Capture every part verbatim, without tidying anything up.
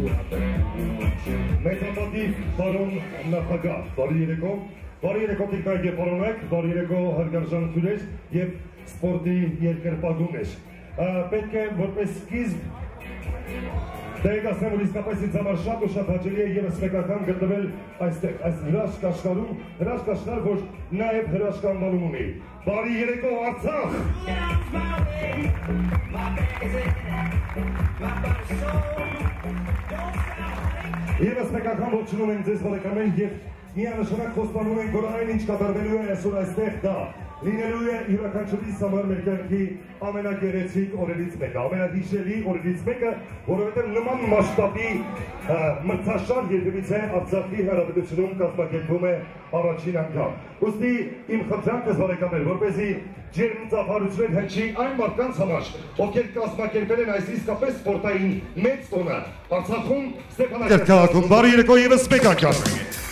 Մեծապատիվ պարոն նախագահ, բարի երեկո, բարի երեկո տիկնայք և պարոնեք, բարի երեկո հարգարժան քույրեր և սպորտի երկրպագուներ։ Պետք է որպես սկիզբ տեղեկացնեմ, որ իսկապես ինձ համար շատ ու շատ հաճելի է ևս մեկ անգամ գտնվել այստեղ, այս հրաշք աշխարհում, հրաշք աշխարհ, որ նաև հրաշք անվանում ունի։ Բարի երեկո Արցախ։ ԵՒս մեկ անգամ ողջունում ենք ձեզ բարեկամներ և միանշանակ խոստանում ենք, որ այն ինչ կատարվելու է այսօր այստեղ դա լինելու է յուրաքանչյուրիս համար մեր կյանքի ամենագեղեցիկ օրերից մեկը, ամենահիշելի օրերից մեկը, որովհետև նման մասշտաբի մրցաշար երբևիցե Արցախի Հանրապետությունում կազմակերպվում է առաջին անգամ։ Ուստի իմ խնդրանքս բարեկամներ, որպեսզի ջերմ ծափարություններ հնչի այն մարդկանց համար, ովքեր կազմակերպել են այս իսկապես սպորտային մեծ տոնը Արցախում, Ստեփանակերտում։ Բարի երեկո ևս մեկ անգամ։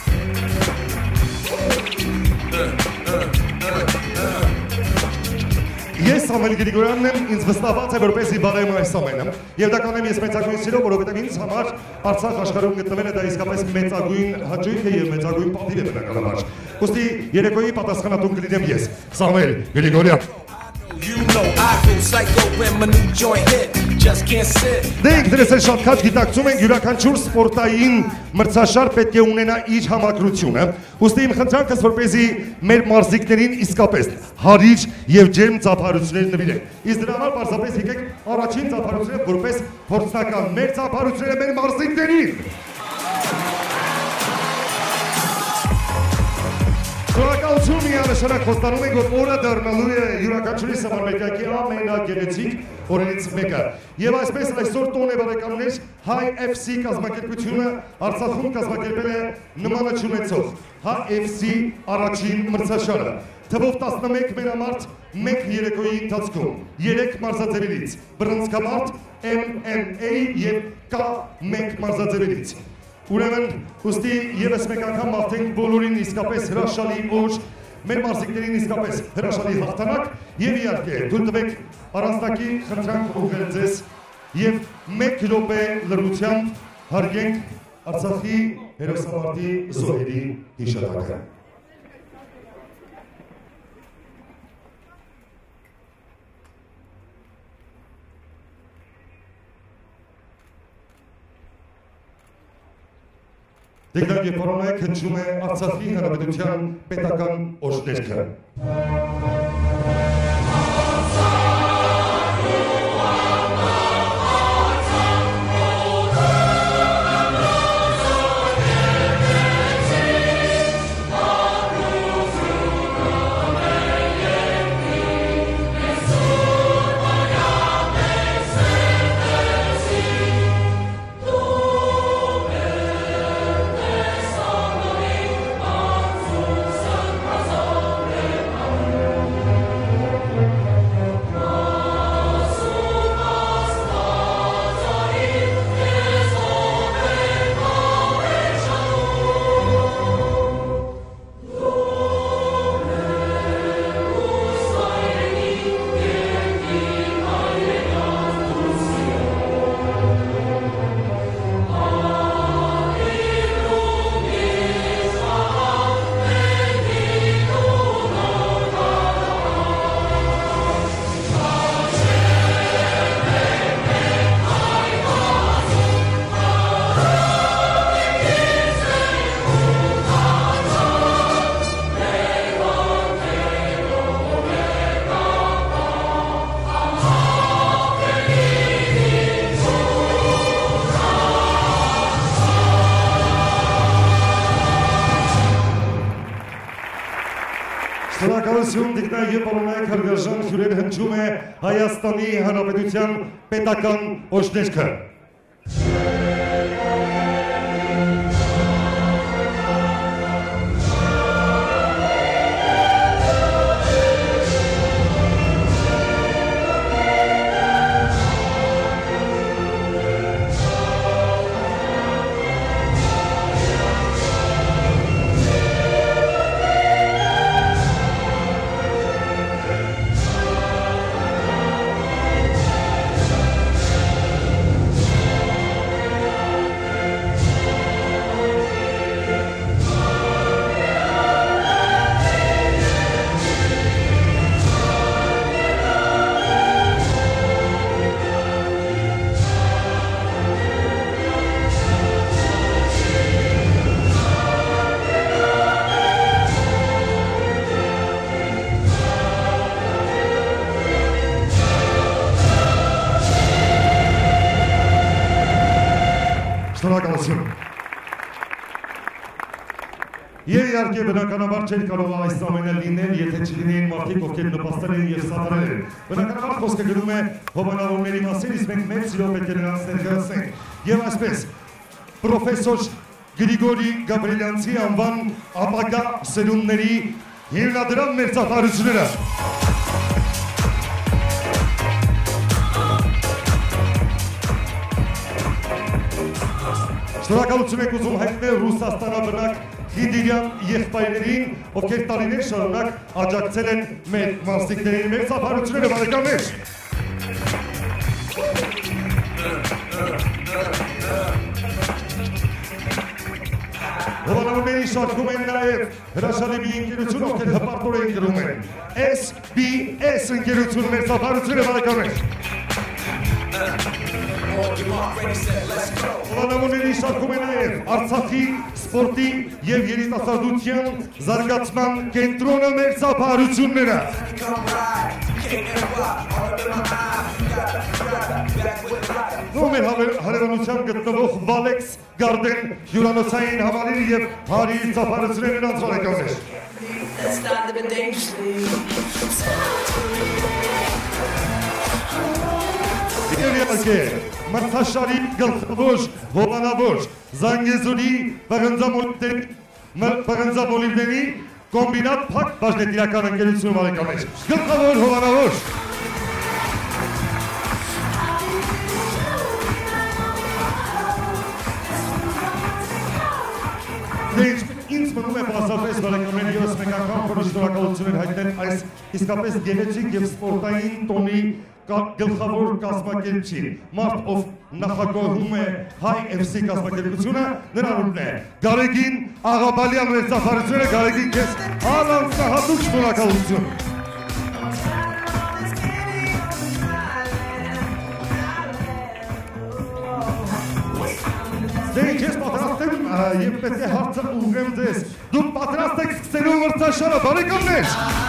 Ես Սամվել Գրիգորյանն եմ, ինձ վստահված է, որպեսզի բարեմ այս ամենը, և դա կանեմ ես մեծագույն սիրով, որովհետև ինձ համար Արցախ աշխարհում գտնվելը դա իսկապես մեծագույն հաճույք է և մեծագույն պատիվ է բնականաբար։ Ուստի երեկոյի պատասխանատուն կլինեմ ես, Սամվել Գրիգորյան։ You know I go psycho when my new joint hit, just can't sit. Դե ինքներս էլ շատ քաջ գիտակցում ենք յուրաքանչյուր սպորտային մրցաշար պետք է ունենա իր համակրությունը, ուստի իմ խնդրանքս որպեսզի մեր մարզիկներին իսկապես հարիր և ջերմ ծափարություններ նվիրենք։ Իսկ դրա համար պարզապես եկեք առաջին ծափարությունները որպես փորձնական մեր ծափարությունները մեր մարզիկներին։ Շնորհակալություն միանշանակ խոստանում ենք, որ օրը դառնալու է յուրաքանչյուրիս համար մեր կյանքի ամենագեղեցիկ օրերից մեկը։ Եվ այսպես այսօր տոն է բարեկամներ Հայ Էֆ Սի կազմակերպությունը Արցախում կազմակերպել է նմանը չունեցող Հայ Էֆ Սի առաջին մրցաշարը։ Թվով տասնմեկ մենամարտ մեկ երեկոյի ընթացքում, երեք մարզաձևերից, բռնցքամարտ, Էմ Էմ Էյ և Կ մեկ մարզաձևերից։ Ուրեմն, ուստի ևս մեկ անգամ մաղթենք բոլորին իսկապես հրաշալի օր, մեր մարզիկներին իսկապես հրաշալի հաղթանակ և իհարկե թույլ տվեք առանձնակի խնդրանք ուղղել ձեզ և մեկ րոպե լռությամբ հարգենք Արցախի հերոսամարտի զոհերի հիշատակը։ Տիկնայք և պարոնայք հնչում է Արցախի Հանրապետության պետական օրհներգը։ Շնորհակալություն տիկնայք և պարոնայք հարգարժան հյուրեր հնչում է Հայաստանի Հանրապետության պետական օրհներգը։ Շնորհակալություն։ Եվ իհարկե բնականաբար չէր կարող այս ամենը լինել, եթե չլինեին մարդիկ, ովքեր նպաստել են և սատարել են։ Բնականաբար խոսքը գնում է հովանավորների մասին, իսկ մենք մեծ սիրով պետք է նրանց ներկայացնենք։ Եվ այսպես, պրոֆեսոր Գրիգորի Գաբրելյանցի անվան ապագա սերունդների հիմնադրամ մերձափարությունները։ Շնորհակալություն եք ուզում հայտնել Ռուսաստանաբնակ Խիդիրյան եղբայրներին, ովքեր տարիներ շարունակ աջակցել են մեր մարզիկներին, մեր ծափարությունները բարեկամներ։ Հովանավորների շարքում են նաև հրաշալի մի ընկերություն, ովքեր հպարտորեն գրում են S B S ընկերություն, մեր ծափարությունները բարեկամներ։ Հովանավորների շարքում է նաև Արցախի սպորտի և երիտասարդության զարգացման կենտրոնը մեր ծափարությունները։ Ու մեր հարևանությամբ գտնվող Վալեքս Գարդեն հյուրանոցային համալիր և հարի ծափարությունները նրանց բարեկամներ։ Եվ իհարկե, մրցաշարի գլխավոր հովանավոր Զանգեզուրի պղնձաբոլիվների կոմբինատ փակ բաժնետիրական ընկերություն բարեկամներ։ Գլխավոր հովանավոր։ Ինձ մնում է պասապես բարեկամներ ևս մեկ անգամ խորը շնորհակալություն հայտնել այս իսկապես գեղեցիկ և սպորտային տոնի գլխավոր կազմակերպչին, մարդ ով նախագահում է Հայ F C կազմակերպությունը, նրան է Գարեգին Աղաբալյան մեր ծափարությունը, Գարեգին քեզ առանձնահատուկ շնորհակալություն։ Դե ինչ ես պատրաստ եմ և պետք է հարցը ուղղեմ ձեզ, դուք պատրաստ եք սկսելու մրցաշարը, բարեկամներ։